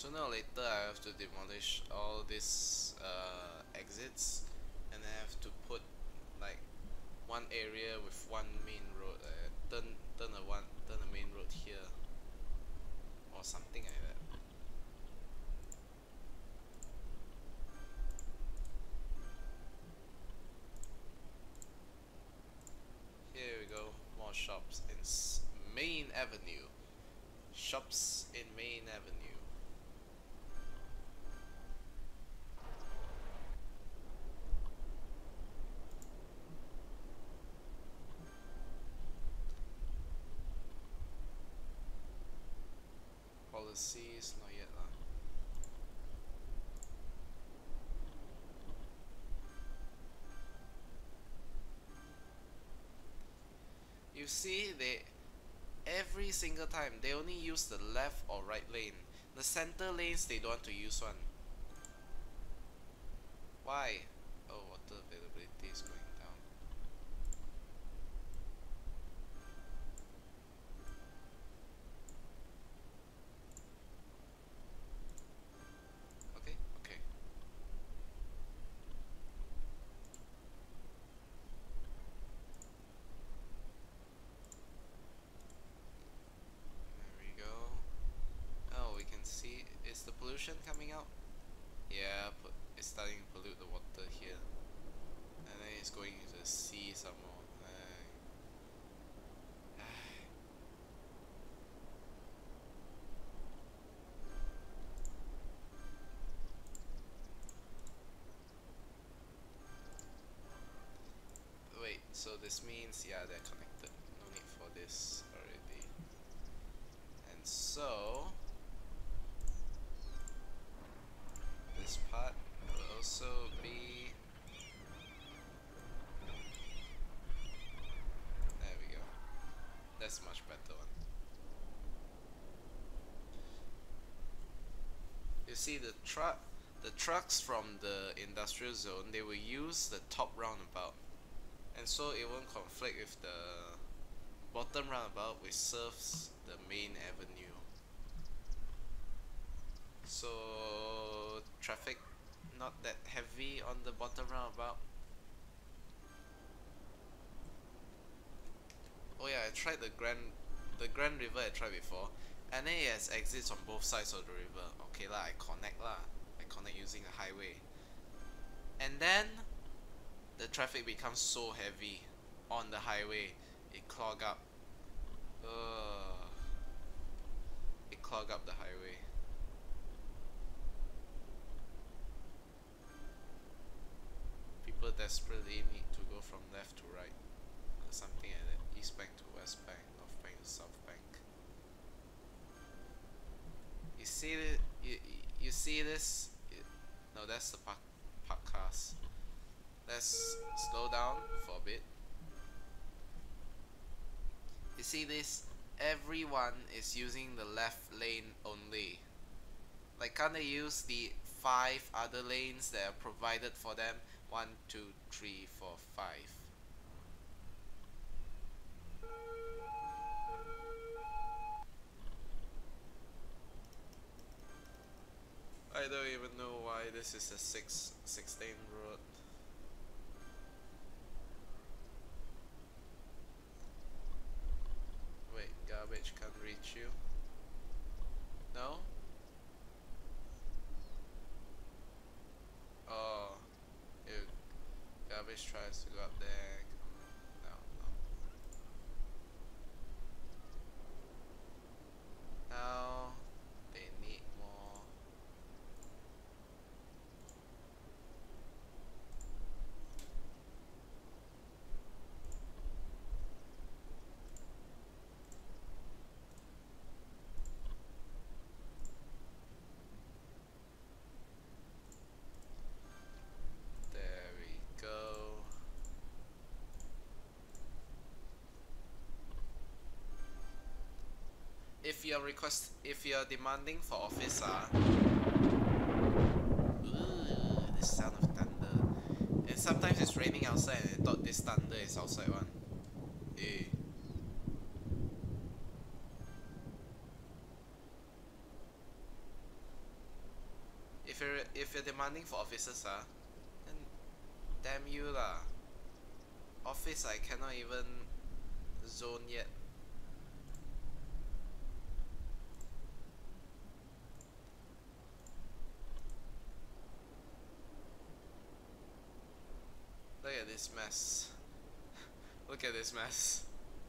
Sooner or later I have to demolish all these exits, and I have to put like one area with one main road, turn a main road here or something like that. Here we go, more shops in Main Avenue. Shops in Main Avenue. Policies, not yet lah. You see, every single time they only use the left or right lane. The center lanes they don't want to use one. Why? Oh, water availability is going down. Okay, okay. There we go. Oh, we can see, is the pollution coming out? Yeah, it's starting to pollute the water here. And then it's going into the sea some more. Wait, so this means, yeah, they're connected. No need for this already. And so this part will also be, there we go. That's a much better one. You see the trucks from the industrial zone, they will use the top roundabout, and so it won't conflict with the bottom roundabout, which serves the main avenue. So traffic not that heavy on the bottom roundabout. Oh yeah, I tried the Grand River I tried before, and then it has exits on both sides of the river. Okay lah, I connect using a highway. And then the traffic becomes so heavy on the highway, it clog up. It clog up the highway. People desperately need to go from left to right, something like that. East Bank to West Bank, North Bank to South Bank. You see it? You see this? No, that's the park cars. Let's slow down for a bit. You see this? Everyone is using the left lane only. Like, can't they use the 5 other lanes that are provided for them? 1, 2, 3, 4, 5. I don't even know why this is a 6-lane road. Wait, garbage can't reach you? No? Oh, ew. Garbage tries to go up there. No, no. Now they need more. There we go. If you're demanding for office, this sound of thunder. And sometimes it's raining outside and I thought this thunder is outside one. Eh. if you're demanding for officers, then damn you lah. Office I cannot even zone yet. Look at this mess. Look at this mess.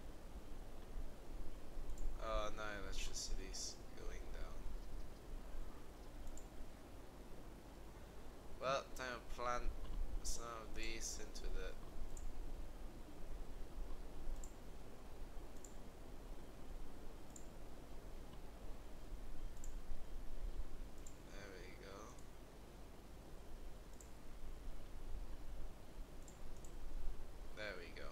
Oh, no, electricity's going down. Well, time to plant some of these into the... There we go. There we go.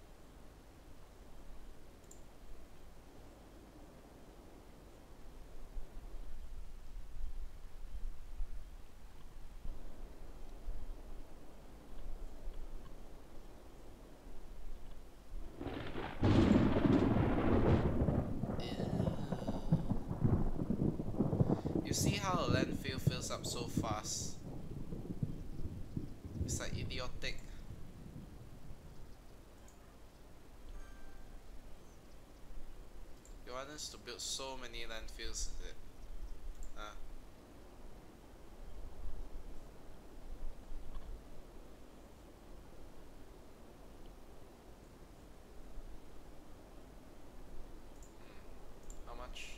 You see how a landfill fills up so fast? It's like idiotic. You want us to build so many landfills, is it? Huh? How much?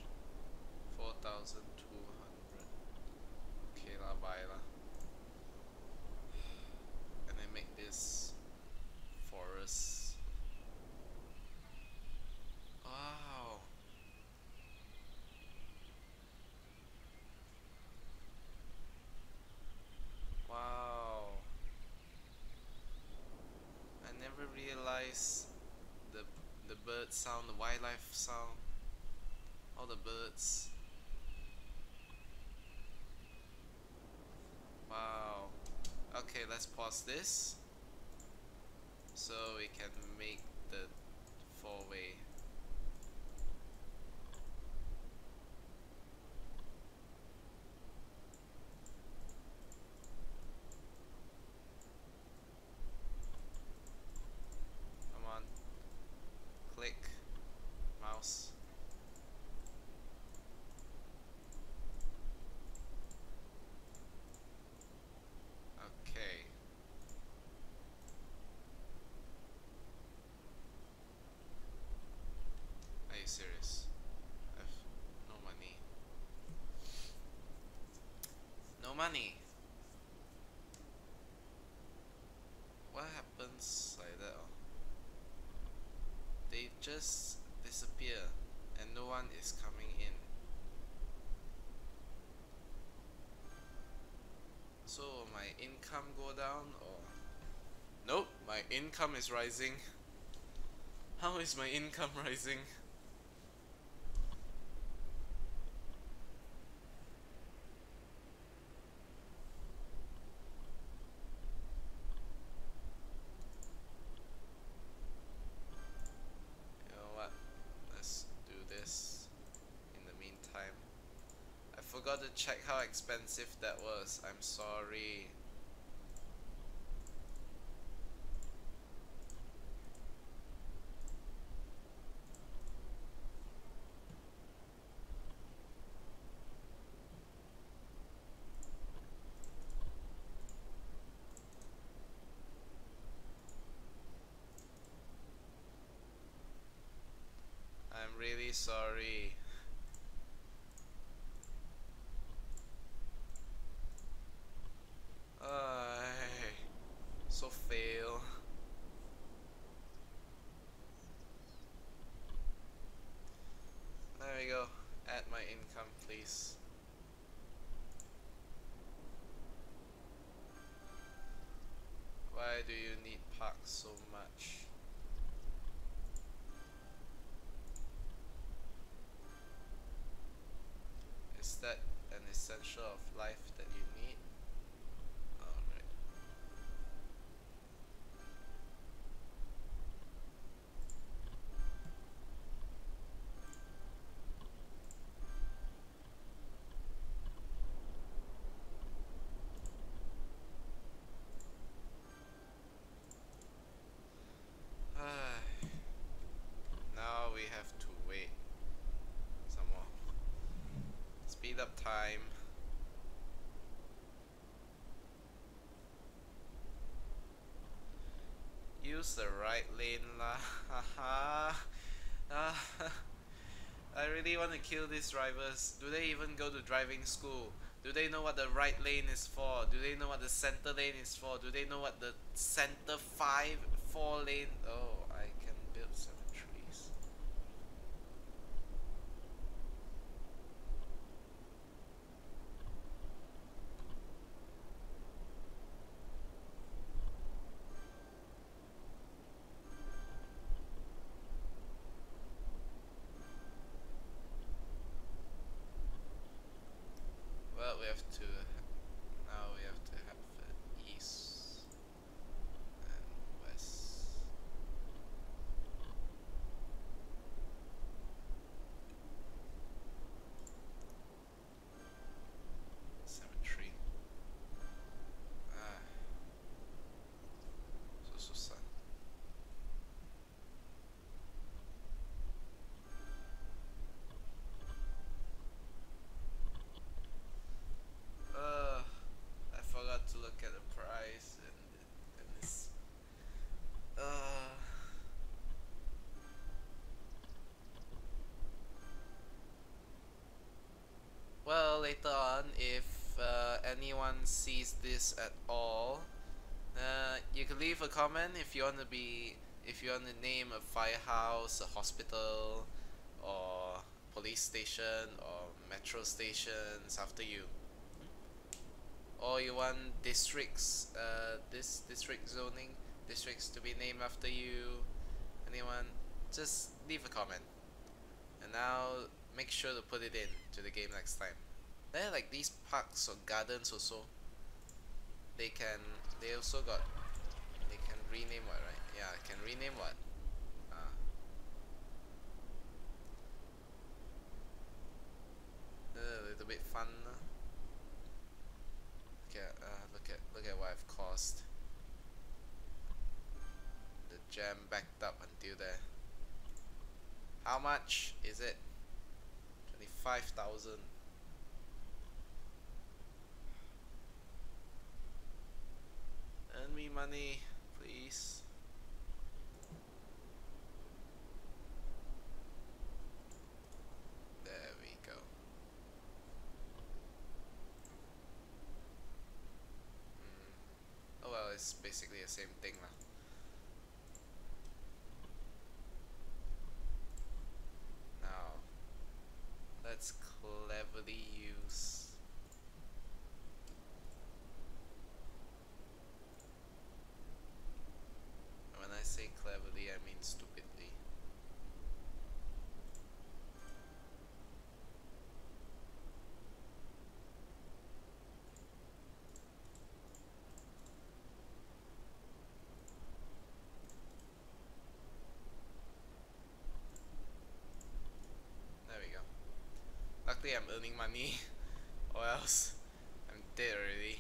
4,200. Okay lah, buy lah. And then make this forest. Wow. Wow. I never realized the bird sound, the wildlife sound. All the birds. Wow. Okay, let's pause this so we can make the four-way. Come on. Click. Mouse. Okay. Are you serious? I've no money. No money. What happens like that? Oh? They just disappear and no one is coming in. So my income go down or... Nope, my income is rising. How is my income rising? You know what? Let's do this in the meantime. I forgot to check how expensive that was. I'm sorry. I'm really sorry. So fail. There we go. Add my income, please. Why do you need parks so much? Is that an essential of life that you need? Alright. up time. Use the right lane lah. Haha. I really want to kill these drivers. Do they even go to driving school? Do they know what the right lane is for? Do they know what the center lane is for? Do they know what the center 4 lane? Oh, I can build 7 trees. Well, we have to. Now we have to have east and west. Cemetery. Ah, so susah. I forgot to look at the price and this. Well, later on, if anyone sees this at all, you can leave a comment if you want to be, if you want to name a firehouse, a hospital, or police station, or metro stations after you. Or you want districts, this district zoning, districts to be named after you. Anyone, just leave a comment. And now make sure to put it in to the game next time. There are like these parks or gardens also. They also got, they can rename what, right? Yeah, can rename what? Ah. A little bit fun. Look at what I've caused. The jam backed up until there. How much is it? 25,000. Earn me money, please. There we go. Oh well, it's basically the same thing lah. Now, let's cleverly use. When I say cleverly, I mean stupidly. There we go. Luckily I'm earning money, or else I'm dead already.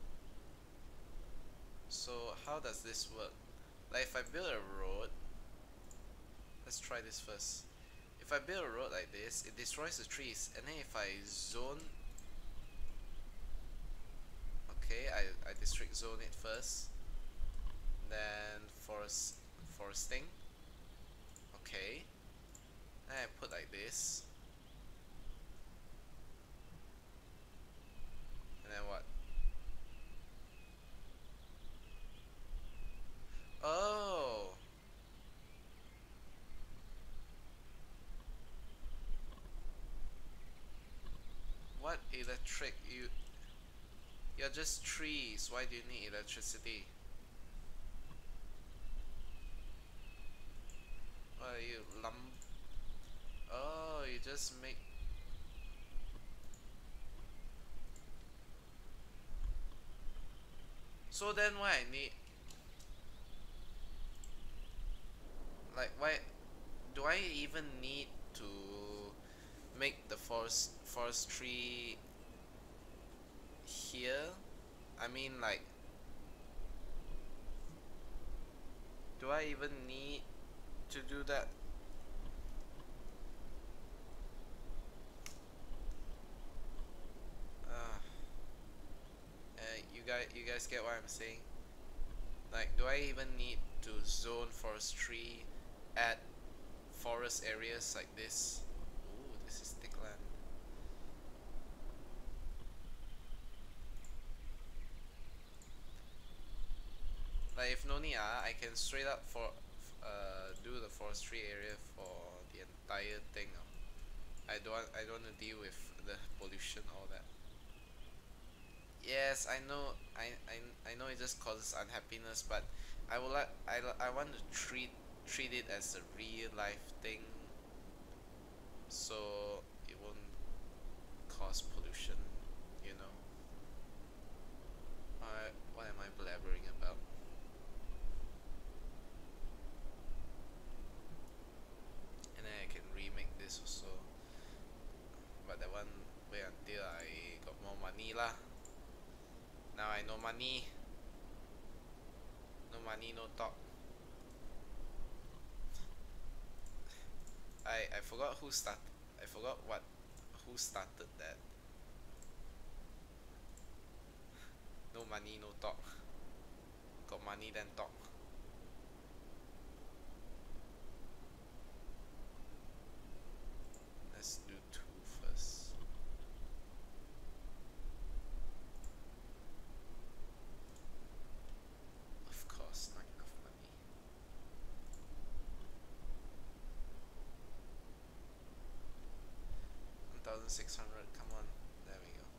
So how does this work? Like if I build a road, let's try this first. If I build a road like this, it destroys the trees, and then if I zone, okay, I district zone it first, then foresting, okay, then I put like this, and then what? Oh, what electric? You're just trees. Why do you need electricity? What are you, Oh, you just make. So then why I need, like, why do I even need to make the forestry here? I mean, like, do I even need to do that? You guys get what I'm saying? Like, do I even need to zone forestry at forest areas like this? Ooh, this is thick land. Like, if no need, I can straight up for do the forestry area for the entire thing. I don't want to deal with the pollution, all that. Yes, I know. I know it just causes unhappiness, but I would like. I want to treat it as a real life thing, so it won't cause pollution. You know. What am I blabbering about? And then I can remake this also, but that one wait until I got more money lah. Now I no money. No money, no talk. I forgot who start. I forgot what who started that. No money, no talk. Got money, then talk. Let's do two first. Of course, not enough money. 1,600. Come on. There we go.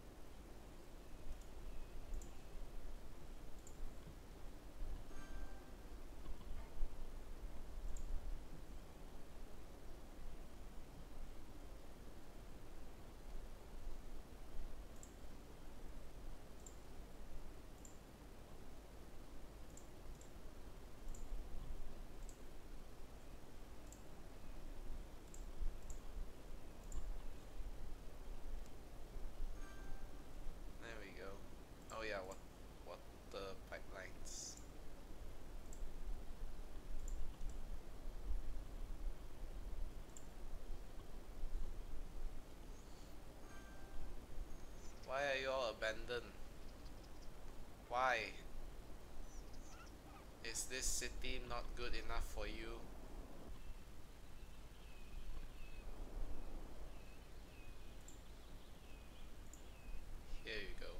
There we go. Oh yeah, what the pipelines. Why are you all abandoned? Why? Is this city not good enough for you? Here you go.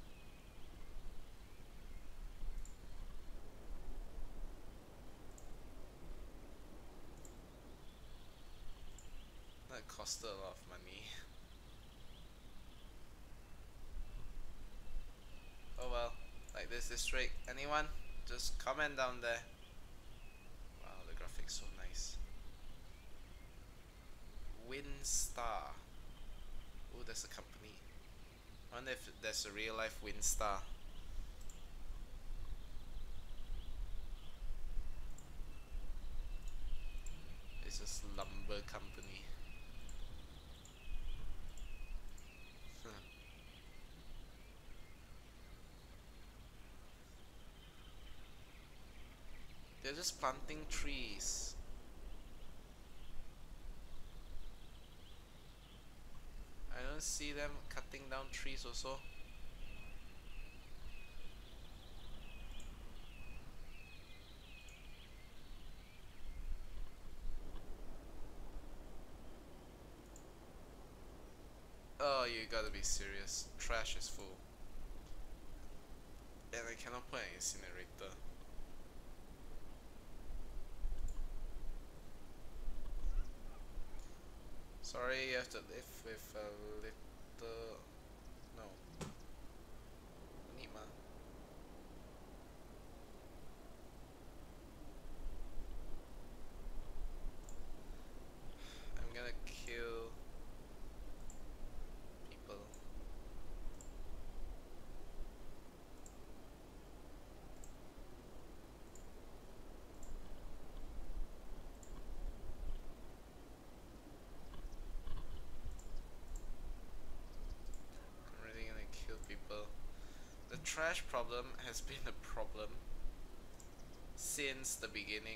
That costed a lot of money. Oh well, like this district. Anyone? Just comment down there. Wow, the graphics so nice. Winstar. Oh, there's a company. I wonder if there's a real life Winstar. It's just lumber company. They're just planting trees. I don't see them cutting down trees also. Oh, you gotta be serious. Trash is full. And I cannot put an incinerator. Sorry, you have to live with a little... No. Nima. I'm gonna kill people. I'm really gonna kill people. The trash problem has been a problem since the beginning.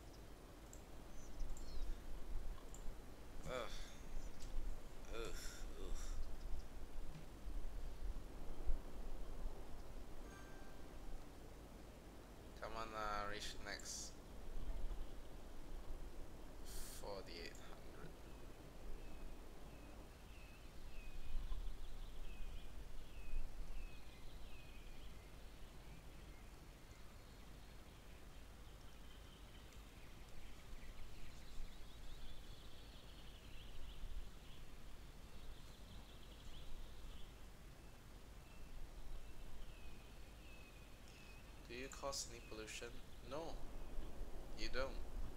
Ugh. Ugh. Ugh. cause any pollution? No, you don't.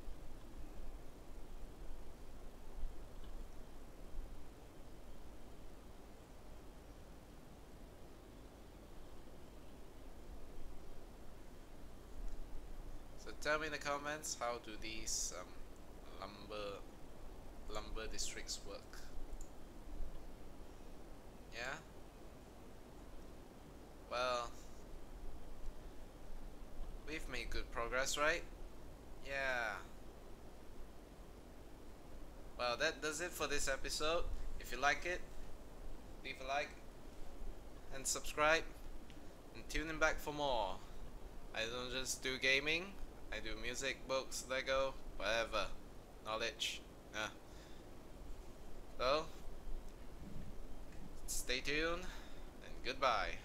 So tell me in the comments, how do these lumber districts work? Yeah? Well, we've made good progress, right? Yeah. Well, that does it for this episode. If you like it, leave a like and subscribe and tune in back for more. I don't just do gaming, I do music, books, Lego, whatever. Knowledge. Yeah. So, stay tuned and goodbye.